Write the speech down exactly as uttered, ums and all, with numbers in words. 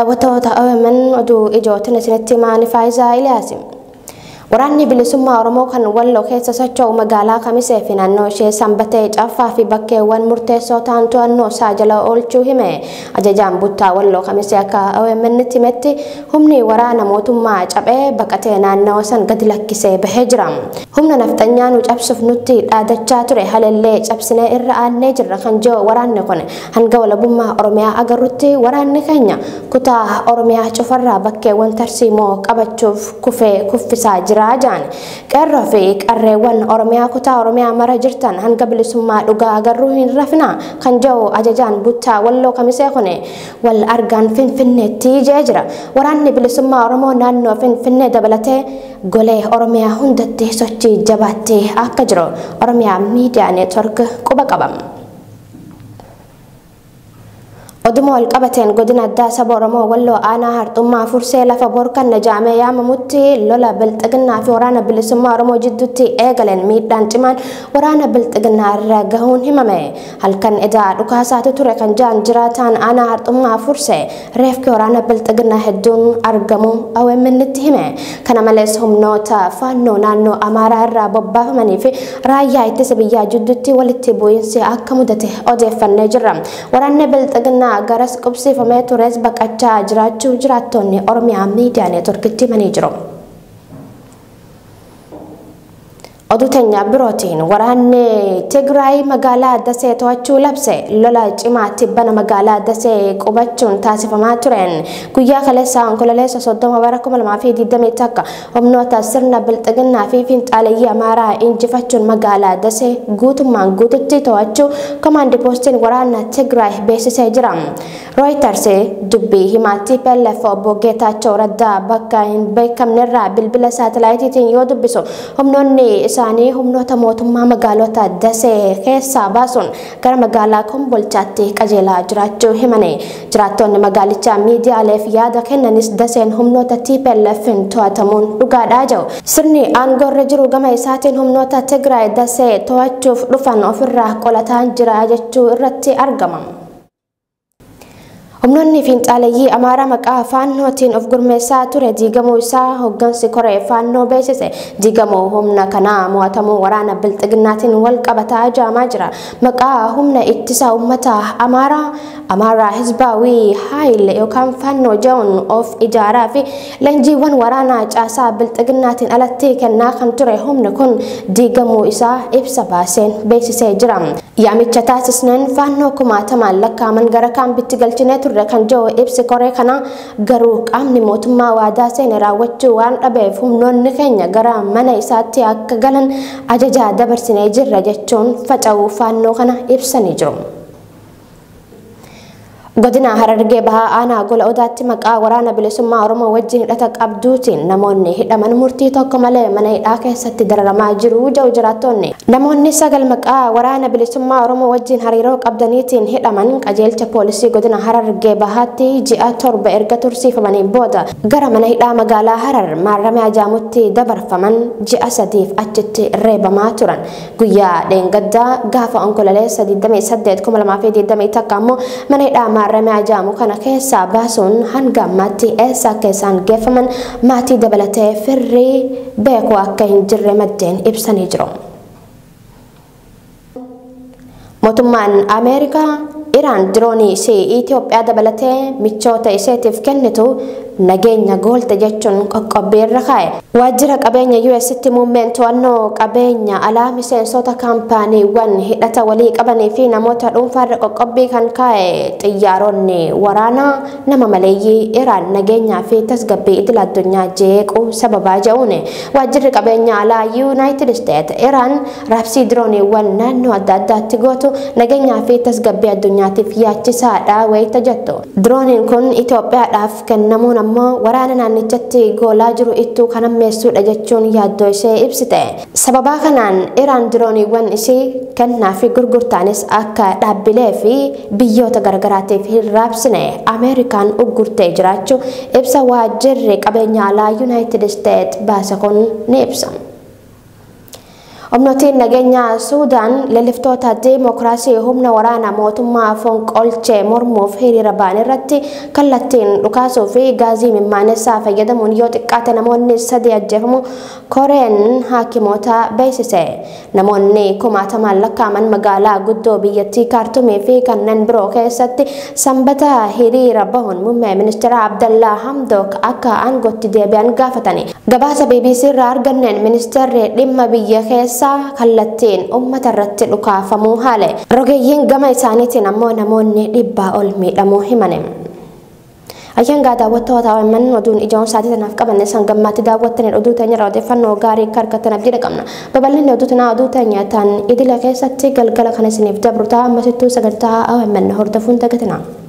daawwattoota O M N oduu ijootiin isinitti maanifaayisaa Iliyaasim. Waraanni bilisummaa Oromoo kan Walloo keessa socho'u magaalaa Kamisee fi naannoo ishee Sanbatee Caffaa fi bakkeewwan murteessoo ta'an to'annoo isaa jala oolchuu hime. Ajajaan Buttaa Walloo Kamisee akka O M N-tti himetti humni waraana mootummaa cabee baqatee naannoo san gadi lakkisee bahee jira. Humna nafxanyaa nu cabsuuf nutti dhaadachaa ture halellee cabsinee irra aannee jirra kan jiru waraanni kun hanga walabummaa Oromiyaa agarrutti waraanni keenya kutaa Oromiyaa cufarraa bakkeewwan tarsiimoo qabachuuf kufee kuffisaa jira. Rajaan qeerroo fi qarreewwan Oromiyaa kutaa Oromiyaa mara jirtan hanga bilisummaa dhugaa agarruu hin rafna kan jiru ajajaan Buttaa Walloo Kamisee kun wal argaan Finfinneetti jee jira. Waraanni bilisummaa Oromoo naannoo Finfinnee dabalatee golee Oromiyaa hundatti sochii jabaatti akka jiru Oromiyaa Miidiyaa Neetwork quba qabam. Oduma wal qabateen godina addaa saba Oromoo Walloo aanaa Harxummaa Fursee lafa borkan najaamee yaamamutti lola bilxiginnaa fi waraana bilisummaa Oromoo jidduutti eegaleen miidhaan cimaan waraana bilxiginnaa irra gahuun himame. Halkan edaa dhukaasaatu ture kan jaan jiraataan aanaa Harxummaa Fursee reefki waraana bilxiginnaa hedduun argamu O M N-tti hime. Kana malees humnoota faannoo naannoo Amaaraa irraa bobbaafamanii fi raayyaa ittisa biyyaa jidduutti walitti bu'iinsi akka mudate odeeffannee jirra. Waraanni bilxiginnaa garas qubsiifamee tures baqachaa jiraachuu jiraattonni Oromiyaa Miidiyaa Neetworkitti himanii jiru. Oduu teenya birootiin waraanni Tigraay magaalaa Dasee to'achuu labse. Lola cimaa tibbana magaalaa Dasee qubachuun taasifamaa tureen guyyaa kaleessaa onkololeessa soddoma bara kuma lamaa fi digdamii takka humnoota sirna bilxiginnaa fi fiinxaaleeyyii Amaaraa injifachuun magaalaa Dasee guutummaan guututti to'achuu komaandi poostiin waraana Tigraay beeksisee jira. Reuters dubbii himaa T P L F obbo Geetaachoo Raddaa bakka hin beekamnerraa bilbila saatelaayitiin yoo dubbisu humnoonni isaanii humnoota mootummaa magaalota Dasee keessaa baasuun gara magaalaa Kombolchaatti qajeelaa jiraachuu himane. Jiraattonni magaalichaa miidiyaaleef yaada kennanis Daseen humnoota T P L F-n to'atamuun dhugaadhaa jiru. Sirni aangoorra jiru gama isaatiin humnoota Tigraay Dasee to'achuuf dhufan ofirraa qolataa jira jechuu irratti argama. Humnoonni fiinxaaleeyyii Amaaraa maqaa faannootiin of gurmeessaa ture diigamuu isaa hoggansi koree faannoo beeksise. Diigamuu humna kanaa mo'atamuu waraana bilxiginnaatiin wal qabataa jaamaa jira. Maqaa humna ittisa uummata Amaaraa Amaaraa Hizbaawii Haayil yookaan faannoo jedhuun of ijaaraa fi leenjiiwwan waraanaa caasaa bilxiginnaatiin alatti kennaa kan ture humni kun diigamuu isaa ibsa baaseen beeksisee jira. Yaamicha taasisneen faannoo kumaatamaan lakkaaman gara kaambitti galchinee turre kan jiru ibsi koree kana garuu qaamni mootummaa waadaa seene raawwachuu waan dhabeef humnoonni keenya gara mana isaatti akka galan ajajaa dabarsinee jirra jechuun faca'uu faannoo kana ibsanii jiru. Godina Harargee Bahaa aanaa Gola Odaatti maqaa waraana bilisummaa Oromoo wajjin hidhata qabduutiin namoonni hidhaman murtii tokko malee mana hidhaa keessatti dararamaa jiru jedhu jiraattonni. Namoonni sagal maqaa waraana bilisummaa Oromoo wajjin hariiroo qabdaniitiin hidhaman qajeelcha poolisii godina Harargee Bahaatti ji'a torba erga tursiifamanii booda gara mana hidhaa magaalaa Harar maarramee ajaamutti dabarfaman ji'a sadiif achitti reebamaa turan. Guyyaa dheengaddaa gaafa onkololeessa digdamii saddeet kuma lamaa fi digdamii takka ammoo mana hidhaa maarramee ajaamu kana keessaa baasuun hanga ammaatti eessa akka isaan geeffaman maatii dabalatee firrii beekuu akka hin jirre maddeen ibsanii jiru. Mootummaan Ameerikaa Iraan diroonii ishee Itoophiyaa dabalatee michoota isheetiif kennitu nageenya goolte jechuun qoqqobbii irra kaa'e. Waajjira qabeenya U S-tti muummeen to'annoo qabeenya alaa miseensota kaampaaniiwwan hidhata walii qabanii fi namoota dhuunfaarra qoqqobbii kan kaa'e xiyyaaronni waraanaa nama maleeyyii Iraan nageenyaa fi tasgabbii idil addunyaa jeequu sababaa jedhuun waajjirri qabeenya alaa United States Iraan raabsii dirooniiwwan naannoo adda addaatti gootu nageenyaa fi tasgabbii addunyaatiif yaachisaadha wayita jettu. Dirooniin kun Itoophiyaadhaaf kennamuun ammoo waraana naannichatti goolaa jiru ittuu kan ammeessuudha jechuun yaaddoo ishee ibsite. Sababaa kanaan Iraan dirooniiwwan ishee kennaa fi gurgurtaanis akka dhaabbilee fi biyyoota garagaraatiif hin raabsine Ameerikaan uggurtee jiraachuu ibsa waajjirri qabeenya alaa United States baase kun ni ibsa. Humnootiin nageenya Suudaan leliftoota deemokiraasii humna waraana mootummaa fonqolchee mormuuf hiriira ba'an irratti kallattiin dhukaasuu fi gaazii mimmaanessaa fayyadamuun yoo xiqqaate namoonni sadii ajjeefamu koreen haakimoota beeksise. Namoonni kumaatamaan lakkaa'aman magaalaa guddoo biyyattii Kaartumii fi kanneen biroo keessatti sanbata hiriira bahuun muummee ministeera Abdallaa Hamdok akka aangootti deebi'an gaafatani. Gabaasa B B C irraa arganneen ministeerri dhimma biyya keessaa kallattiin uummata irratti dhukaafamuu haale. Rogeeyyiin gama isaaniitiin ammoo namoonni dhibbaa ol miidhamuu himane. Ayyaangaa daawwattoota O M N oduun ijoon saatii tanaaf qabanne san gammaatti daawwattaniin oduu teenya irraa odeeffannoo gaarii akka argattan abdii qabna. Babal'inni oduu tanaa oduu teenya tan idila keessatti galgala kana isiniif dabru ta'a ammasittuu sagantaa O M N hordofuun dagatina.